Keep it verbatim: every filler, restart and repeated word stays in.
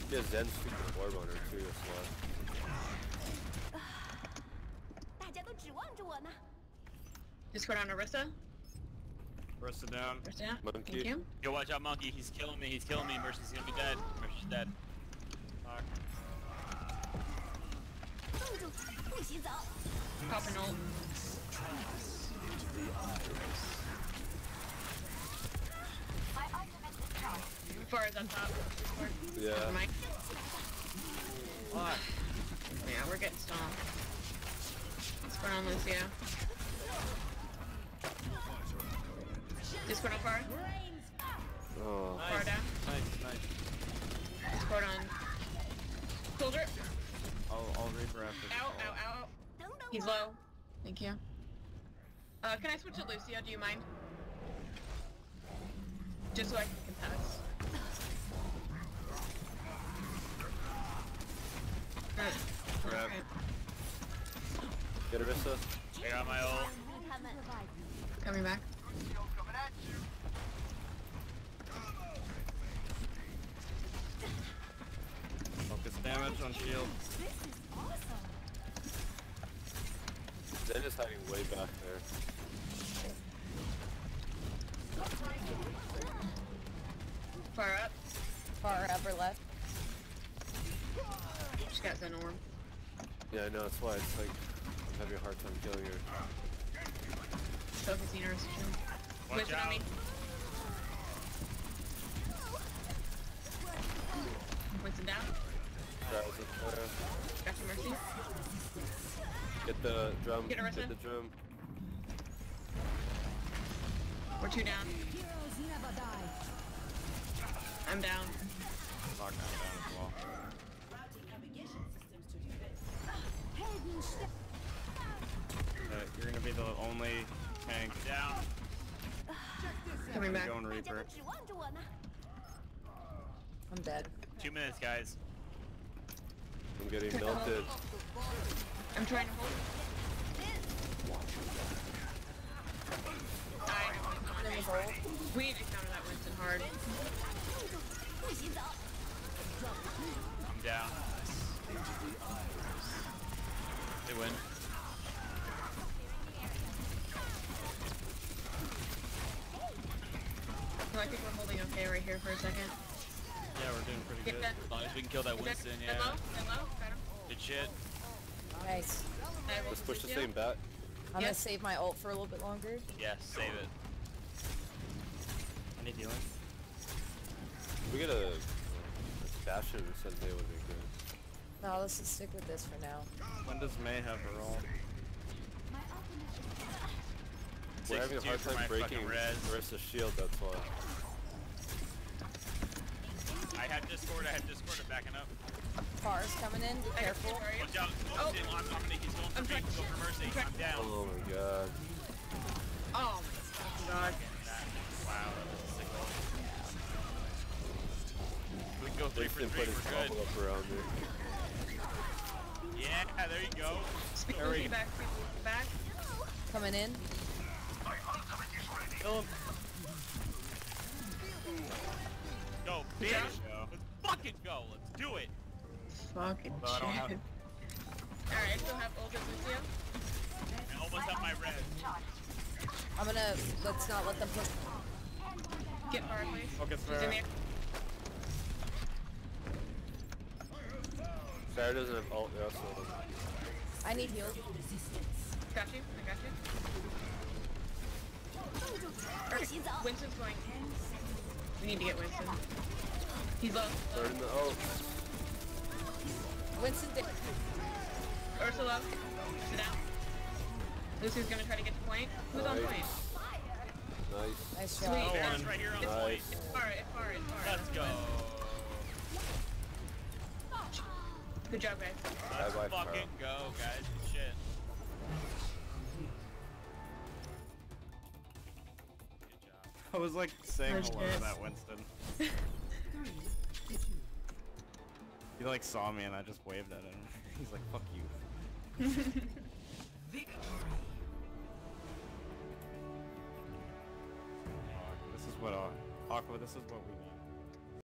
He has Zen's freaking orb on her too, that's why. Just go down to Rissa. Rissa down. Rissa down. Monkey. Thank you. Yo, watch out, Monkey. He's killing me. He's killing me. Mercy's gonna be dead. Mercy's dead. Fuck. Pop an ult. Far as on top. Yeah. Mike. Fuck. Yeah, we're getting stomped. Let's go on Lucio. Discord on far. Oh. Nice. Far down. Nice, nice. Discord on. Soldier. I'll, I'll Reaper after this. Ow, ow, ow. He's low. Thank you. Uh, can I switch to Lucio? Do you mind? Just so I can contest. Grab. Get Arissa. I got my ult. Coming back. Focus damage on shield. Zen is hiding way back there. Far up. Far upper left. Just got Zen orb. Yeah, I know, that's why it's like, I'm having a hard time killing her. Focusing her. Watch Winston on out. me. Winston down. That was it there. Got some mercy. Get the drum. Get Arissa. Get the drum. We're two down. I'm down. Lock down down as well. Uh, you're gonna be the only tank Down. Coming back. going Reaper. I'm dead. Two minutes, guys. I'm getting melted. I'm trying to hold. Die. Let me hold. We need to counter that Winston hard. I'm down. They win. So I think we're holding okay right here for a second. Yeah, we're doing pretty Get good. that. As long as we can kill that Winston, Get yeah. low. Get low. Got him. Good shit. Nice. I will Let's push the Lucio. same bat. I'm gonna Yes. save my ult for a little bit longer. Yes, save it. I need healing. We get a, a Bastion instead of May would be good. No, let's just stick with this for now. When does May have her ult? We're having a hard for my time breaking fucking res. Arissa's shield, that's why. I have Discord, I have Discord, I'm backing up. Far's coming in, be I got careful. Where are you? Watch out. Oh. I'm, I'm, I'm gonna, he's going for I'm me, trying- he's going for Mercy. I'm trying- I'm down. Oh my god. Oh my god. That, wow, that was a sick ult. We can go three for Winston three, put his we're good. bubble up around me. Yeah, there you go. Speak There we- back. Speak back. Coming in. Kill him. Go, bitch. Let's fucking go. Let's do it. Fucking No, I don't have- shit. Alright, I still have ult as Lucio. I almost have my red. I'm gonna, let's not let them push. Get far, please. Focus She's in there. there. Sarah doesn't have ult, yeah, so. I need heals. Got you. I got you. Alright, Winston's going. We need to get Winston. He's low. Start in the ult. Winston did. Ursula, sit down. Lucy's gonna try to get the point. Who's on point? Nice. Nice Sweet. job. Barrett's right here on the Nice. point. It's far, it's far, it's far. Let's go. Good job, guys. Let's Bye-bye, fucking go, guys. Good shit. Good job. I was like saying First hello hit. to that Winston. He like saw me and I just waved at him. He's like, fuck you. Fuck, this is what uh, Aqua, this is what we need.